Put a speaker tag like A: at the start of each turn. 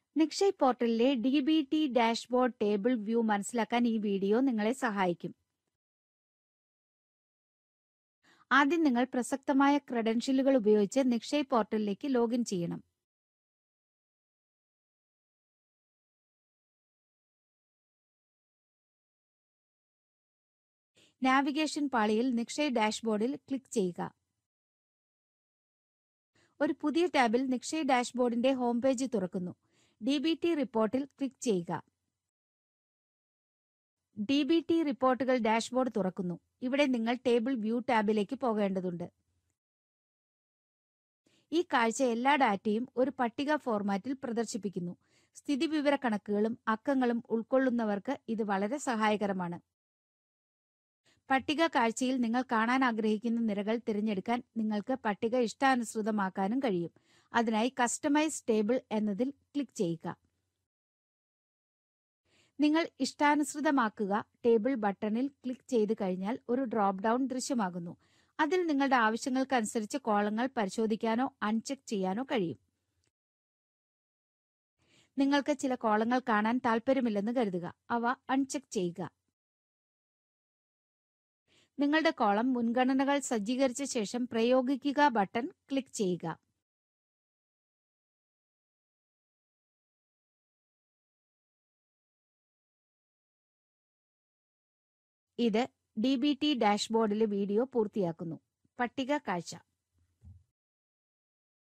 A: നിക്ഷയ് പോർട്ടലിലെ DBT dashboard table view മനസ്സിലാക്കാൻ ഈ വീഡിയോ നിങ്ങളെ സഹായിക്കും. ആദ്യം നിങ്ങൾ പ്രസക്തമായ ക്രെഡൻഷ്യലുകൾ ഉപയോഗിച്ച് നിക്ഷയ് പോർട്ടലിലേക്ക് ലോഗിൻ ചെയ്യണം. നാവിഗേഷൻ പാളിയിൽ നിക്ഷയ് ഡാഷ്ബോർഡിൽ ക്ലിക്ക് ചെയ്യുക. ഒരു പുതിയ ടാബിൽ നിക്ഷയ് ഡാഷ്ബോർഡിന്റെ ഹോം പേജ് തുറക്കുന്നു. DBT റിപ്പോർട്ടിൽ ക്ലിക്ക് ചെയ്യുക. DBT റിപ്പോർട്ടുകൾ ഡാഷ്ബോർഡ് തുറക്കുന്നു. ഇവിടെ നിങ്ങൾ ടേബിൾ വ്യൂ ടാബിലേക്ക് പോകേണ്ടതുണ്ട്. ഈ കാഴ്ച എല്ലാ ഡാറ്റയും ഒരു പട്ടിക ഫോർമാറ്റിൽ പ്രദർശിപ്പിക്കുന്നു. സ്ഥിതിവിവരക്കണക്കുകളും അക്കങ്ങളും ഉൾക്കൊള്ളുന്നവർക്ക് ഇത് വളരെ സഹായകരമാണ്. പട്ടിക കാഴ്ചയിൽ നിങ്ങൾ കാണാൻ ആഗ്രഹിക്കുന്ന നിരകൾ തിരഞ്ഞെടുക്കാൻ നിങ്ങൾക്ക് പട്ടിക ഇഷ്ടാനുസൃതമാക്കാനും കഴിയും. അതിനായി കസ്റ്റമൈസ് ടേബിൾ എന്നതിൽ ക്ലിക്ക് ചെയ്യുക. നിങ്ങൾ ഇഷ്ടാനുസൃതമാക്കുക ടേബിൾ ബട്ടണിൽ ക്ലിക്ക് ചെയ്ത് കഴിഞ്ഞാൽ ഒരു ഡ്രോപ്പ് ഡൗൺ ദൃശ്യമാകുന്നു. അതിൽ നിങ്ങളുടെ ആവശ്യങ്ങൾക്കനുസരിച്ച് കോളങ്ങൾ പരിശോധിക്കാനോ അൺചെക്ക് ചെയ്യാനോ കഴിയും. നിങ്ങൾക്ക് ചില കോളങ്ങൾ കാണാൻ താൽപ്പര്യമില്ലെന്ന് കരുതുക. അവ അൺചെക്ക് ചെയ്യുക. നിങ്ങളുടെ കോളം മുൻഗണനകൾ സജ്ജീകരിച്ച ശേഷം പ്രയോഗിക്കുക ബട്ടൺ ക്ലിക്ക് ചെയ്യുക. ഇത് DBT ഡാഷ്ബോർഡിലെ വീഡിയോ പൂർത്തിയാക്കുന്നു. പട്ടിക കാഴ്ച